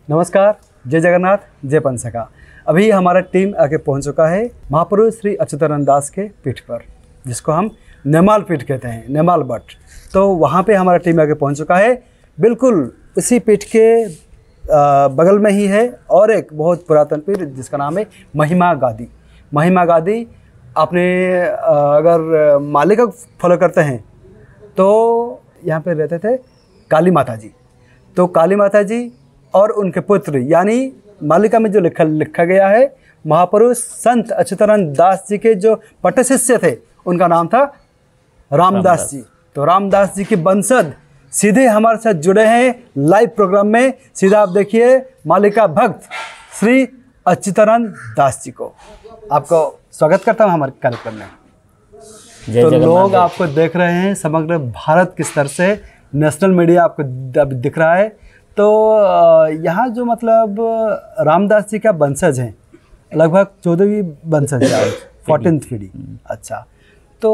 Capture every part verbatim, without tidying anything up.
नमस्कार, जय जगन्नाथ, जय पंचसखा। अभी हमारा टीम आके पहुंच चुका है महापुरुष श्री अच्युतानंद दास के पीठ पर, जिसको हम नेमाल पीठ कहते हैं, नेमाल बट। तो वहाँ पे हमारा टीम आके पहुंच चुका है। बिल्कुल उसी पीठ के आ, बगल में ही है और एक बहुत पुरातन पीठ जिसका नाम है महिमा गादी। महिमा गादी आपने आ, अगर मालिका को फॉलो करते हैं तो यहाँ पे रहते थे काली माता जी। तो काली माता जी और उनके पुत्र, यानी मालिका में जो लिखा लिखा गया है, महापुरुष संत अच्युतानंद दास जी के जो पट्ट शिष्य थे उनका नाम था रामदास जी। तो रामदास जी के वंशज सीधे हमारे साथ जुड़े हैं लाइव प्रोग्राम में। सीधा आप देखिए मालिका भक्त श्री अच्युतानंद दास जी को। आपको स्वागत करता हूँ हमारे कार्यक्रम में। तो लोग आपको देख रहे हैं समग्र भारत के स्तर से, नेशनल मीडिया आपको दिख रहा है। तो यहाँ जो मतलब रामदास जी का वंशज हैं, लगभग चौदहवीं वंशज है, फोर्टीन्थ पीढ़ी। अच्छा, तो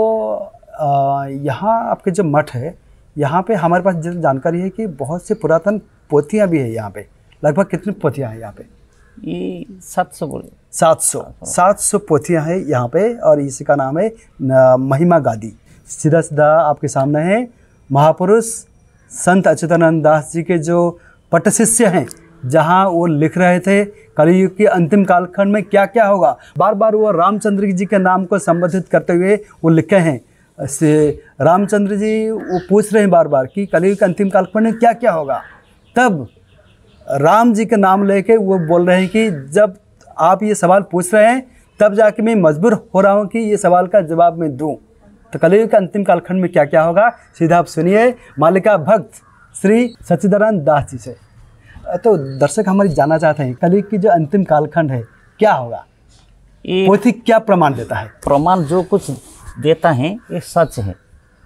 यहाँ आपके जो मठ है, यहाँ पे हमारे पास जानकारी है कि बहुत से पुरातन पोथियाँ भी है यहाँ पे। लगभग कितनी पोथियाँ हैं यहाँ पे? ये सात सौ बोले सात सौ सात सौ पोथियाँ हैं यहाँ पे। और इसी का नाम है महिमा गादी। सीधा सीधा आपके सामने है महापुरुष संत अच्युतानंद दास जी के जो पट्ट शिष्य हैं, जहाँ वो लिख रहे थे कलयुग के अंतिम कालखंड में क्या क्या होगा। बार बार वो रामचंद्र जी के नाम को संबोधित करते हुए वो लिखे हैं। से रामचंद्र जी वो पूछ रहे हैं बार बार कि कलयुग के अंतिम कालखंड में क्या क्या होगा। तब राम जी का नाम लेके वो बोल रहे हैं कि जब आप ये सवाल पूछ रहे हैं तब जाके मैं मजबूर हो रहा हूँ कि ये सवाल का जवाब मैं दूँ। तो कलयुग के अंतिम कालखंड में क्या क्या होगा, सीधा आप सुनिए मालिका भक्त श्री सच्चिदानंद दास जी से। तो दर्शक हमारी जानना चाहते हैं कलयुग की जो अंतिम कालखंड है क्या होगा, पोथी क्या प्रमाण देता है? प्रमाण जो कुछ देता है ये सच है।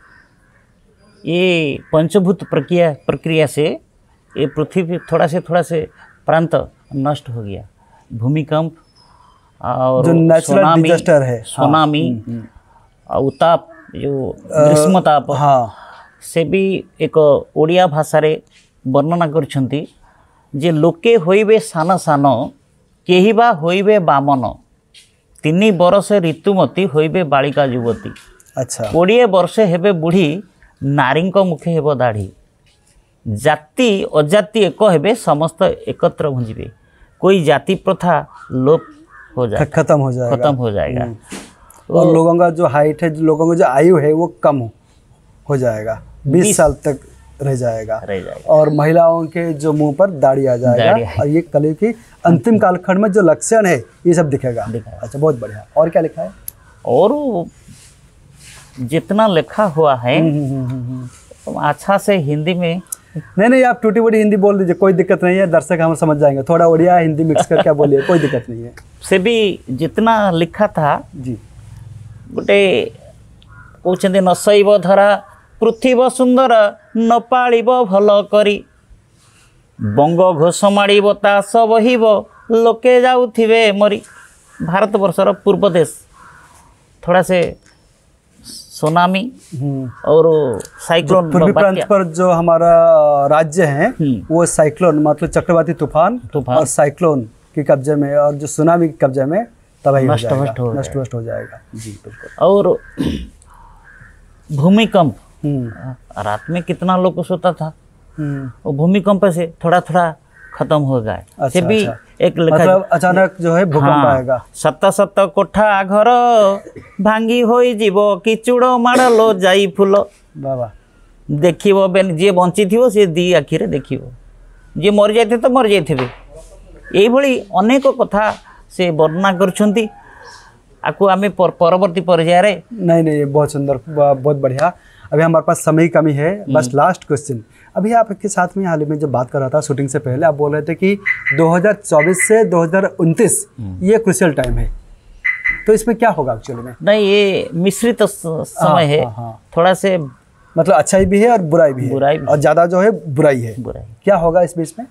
ये पंचभूत प्रक्रिया प्रक्रिया से ये पृथ्वी थोड़ा से थोड़ा से प्रांत नष्ट हो गया। भूमिकंप और जो नेचुरल डिजास्टर है, सुनामी, उताप, जो ग्रीष्मताप, हाँ, से भी एक ओडिया भाषारे वर्णना करछंती जे लोके होइबे सान सान केही बा होइबे बामन तिनी बरसे ऋतुमती होइबे बालिका युवती। अच्छा, कोड़े वर्षे हेबे बुढ़ी नारी मुखे हेब दाढ़ी। जाति अजाति एक हेबे समस्त एकत्र भुंजिबे। कोई जाति प्रथा लोप हो जाए खत्म हो जाएगा खत्म हो जाएगा और लोगों का जो हाइट है, लोगों का जो आयु है वो कम हो जाएगा, बीस साल तक रह जाएगा, रह जाएगा। और महिलाओं के जो मुंह पर दाढ़ी आ जाएगा। और ये कलयुग की अंतिम कालखंड में जो लक्षण है ये सब दिखेगा। अच्छा, बहुत बढ़िया। और क्या लिखा है? और जितना लिखा हुआ है तो अच्छा से हिंदी में, नहीं नहीं आप टूटी बड़ी हिंदी बोल दीजिए, कोई दिक्कत नहीं है, दर्शक हम समझ जाएंगे। थोड़ा उड़िया हिंदी मिक्स करके आप बोलिए, कोई दिक्कत नहीं है। से भी जितना लिखा था जी, गोटे कहते न शैव धरा पृथ्वी सुंदर न पालिब भल करी बंग घोष माड़ब तास बहिब लोके जाउथिबे मरी। भारत वर्षर पूर्व देश थोड़ा से सुनामी और साइक्लोन, पूर्वी प्रांत पर जो हमारा राज्य है वो साइक्लोन मतलब चक्रवाती तूफान तूफान और साइक्लोन के कब्जे में और जो सुनामी के कब्जे में तबाही हो जाएगा, नष्ट नष्ट हो जाएगा। जी बिल्कुल। और भूमिकंप, रात में कितना लोग को सोता था, वो भूमिकंप से थोड़ा थोड़ा खत्म हो गया। अच्छा, से भी अच्छा। एक मतलब अचानक जो है भूकंप हाँ, आएगा। सत सत कोठा घर भांगी होई जीव किचुड़ माड़लो जाई फूल। बाबा देखिबो बेन जे बंची थिबो से दी आखिरे देखिबो, जे मर जाइथे तो मर जाइथिबे। एई भली अनेक कथा से वर्णना करछंती। आकु आमे पर, परवर्ती पर्याय रे नहीं नहीं बहुत सुंदर, बहुत बढ़िया। अभी हमारे पास समय की कमी है, बस लास्ट क्वेश्चन। अभी आपके साथ में हाल ही में जब बात कर रहा था शूटिंग से पहले, आप बोल रहे थे कि दो हज़ार चौबीस से दो हज़ार उनतीस ये क्रूशियल टाइम है। तो इसमें क्या होगा एक्चुअली में? नहीं, ये मिश्रित समय है। हाँ, हाँ। थोड़ा से मतलब अच्छाई भी है और बुराई भी है, बुराई भी और ज़्यादा जो है बुराई है। बुराई क्या होगा इस बीच में?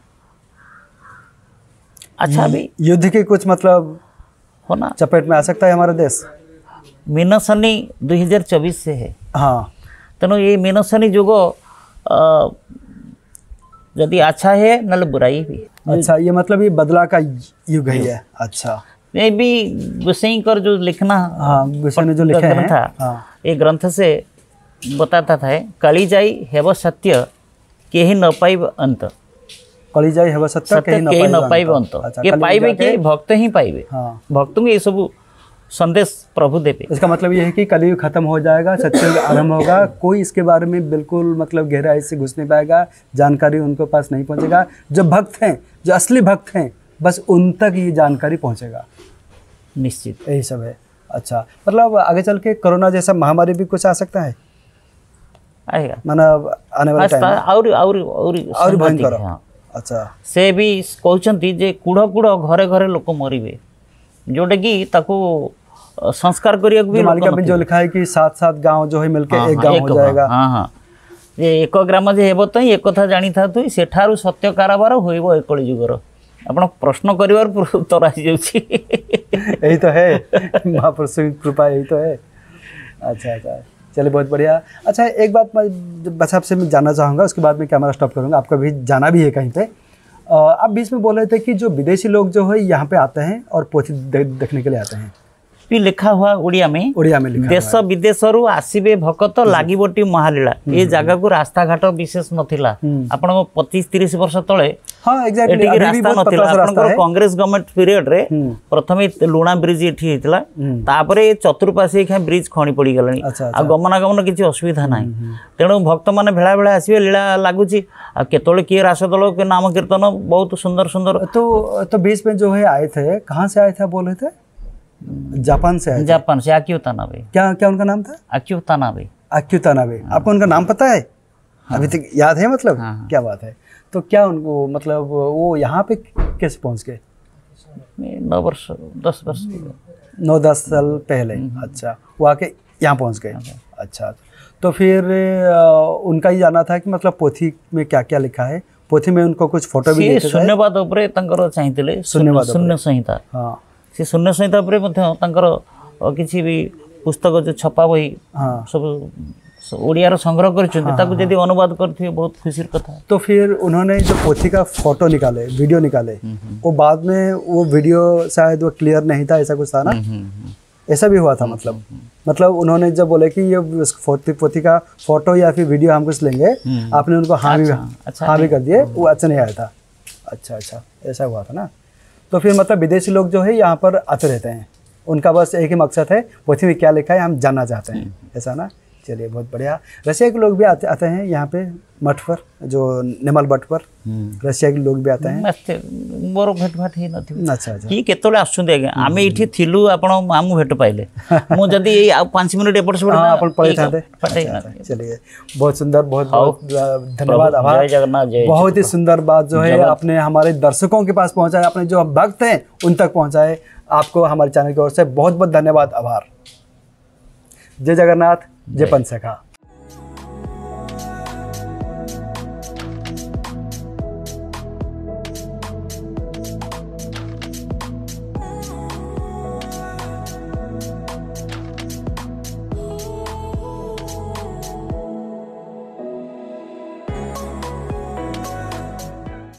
अच्छा, भी युद्ध की कुछ मतलब होना चपेट में आ सकता है हमारा देश। मीनशनि दो हज़ार चौबीस से है। हाँ, तेणु ये मीनशनि जुग यदि अच्छा है नल बुराई भी। अच्छा, ये मतलब ये बदला का युग ही है। अच्छा, ये भी गोसाई कर जो लिखना, हाँ गोसाई ने जो लिखा है, था हाँ। ये ग्रंथ से बताता था काली जाई हेब सत्य केही न पाइब अंत। कली जाई हेब सत्य सत्य केही न पाइब अंत। अच्छा, ये कली पाइबे जाके- कि भक्त ही पाइबे। हाँ। भक्त को ये सब संदेश प्रभु देवे। इसका मतलब ये है कि कलयुग खत्म हो जाएगा, सत्युग आरंभ होगा। कोई इसके बारे में बिल्कुल मतलब गहराई से घुस नहीं पाएगा, जानकारी उनके पास नहीं पहुंचेगा। जो भक्त हैं, जो असली भक्त हैं, बस उन तक ये जानकारी पहुंचेगा। निश्चित यही सब है। अच्छा, मतलब आगे चल के कोरोना जैसा महामारी भी कुछ आ सकता है, आएगा मतलब आने वाले टाइम में और और और और भयंकर। हाँ। अच्छा, से भी कहते जे कूढ़ कूढ़ घरे घरे लोक मरवे, जोटा कि ताको संस्कार करिया भी जो मालिका में जो लिखा है कि सात सात गांव जो है मिलके हाँ, एक हाँ, गांव एक हो जाएगा। हाँ हाँ ये एक ग्राम जे हेब तो एक कथा जानी था तु सेठारु सत्य काराबार होइबो एक कली जुगर। आपण प्रश्न करिवार पूरा उत्तर आ जाउछि। यही तो है महापुरुष की कृपा, यही तो है। अच्छा अच्छा, चलिए बहुत बढ़िया। अच्छा, एक बात मैं बस आपसे मैं जानना चाहूँगा, उसके बाद मैं कैमरा स्टॉप करूँगा। आपका भी जाना भी है कहीं पे। अ, आप बीच में बोल रहे थे कि जो विदेशी लोग जो है यहाँ पे आते हैं और पोथी दे, देखने के लिए आते हैं। भी लिखा हुआ उड़िया में उड़िया में लिखा देश विदेश रु आसीबे भकत लागिबटी महालीला। ये जगह को रास्ता घाट विशेष नथिला। आपण पच्चीस तीस वर्ष तले हाँ एग्जैक्टली, एटिकी रास्ता नथिला। आपनकर कांग्रेस गवर्नमेंट पीरियड रे प्रथमे लुणा ब्रिज एठी हेतला, तापरे चतुर्पाशी खा ब्रिज खणी पड़ी गलानी। आ गमनागमन किछि असुविधा नाही। तेणु भक्त माने भेळा भेळा आसीबे, लीला लागुची। आ केतोळे के रास दल के नाम कीर्तन बहुत सुंदर सुंदर। तो तो बीच में जो है आए थे, कहाँ से आए थे बोल रहे थे? जापान से आए थे। जापान से आक्यू तानाबे। क्या क्या उनका नाम था? आक्यू तानाबे। आक्यू तानाबे। आपको उनका नाम पता है? हाँ। अभी तक याद है मतलब? हाँ। क्या बात है। तो क्या उनको मतलब वो यहाँ पे कैसे पहुँच गए? नौ वर्ष दस वर्ष नौ दस साल पहले। अच्छा, वो आके यहाँ पहुँच गए। अच्छा, तो फिर उनका ही जाना था कि मतलब पोथी में क्या क्या लिखा है। पोथी में उनको कुछ फोटो भी देते थे। शून्यवाद उपरे तंकर चाहिए शून्यवाद शून्य संहिता। हाँ, से शून्य संहिता उपरे मध्य तंकर किसी भी पुस्तक जो छपा बही हाँ सब ओडिया संग्रह कर अनुवाद करते बहुत खुशी कथा। तो फिर उन्होंने जो पोथी का फोटो निकाले, वीडियो निकाले, वो बाद में वो वीडियो शायद वो क्लियर नहीं था, ऐसा कुछ था ना? ऐसा भी हुआ था मतलब मतलब उन्होंने जब बोले कि ये पोथी पोथी का फोटो या फिर वीडियो हम कुछ लेंगे, आपने उनको हाँ भी हाँ भी कर दिए, वो अच्छा नहीं आया था। अच्छा अच्छा, ऐसा हुआ था ना? तो फिर मतलब विदेशी लोग जो है यहाँ पर आते रहते हैं, उनका बस एक ही मकसद है पोथी में क्या लिखा है हम जानना चाहते हैं, ऐसा ना? चलिए बहुत बढ़िया। रशिया के लोग भी आते आते हैं यहाँ पे मठ पर, जो नेमाल मठ पर रशिया के लोग भी आते हैं। मोर भेट भाट ही नथि। अच्छा अच्छा, कि केतोले आसुंदे आगे आमे इठी थिलु आपण मामू भेट पाइले मु जदी आ पाँच मिनिट एपट से हां अपन पढ़े थाते। चलिए बहुत सुंदर, बहुत बहुत धन्यवाद, आभार। जय जगन्नाथ। जय बहुत ही सुंदर बात जो है आपने हमारे दर्शकों के पास पहुंचाए, अपने जो भक्त हैं उन तक पहुंचाए। आपको हमारे चैनल की ओर से बहुत बहुत धन्यवाद, आभार। जय जगन्नाथ, जय पंचसखा।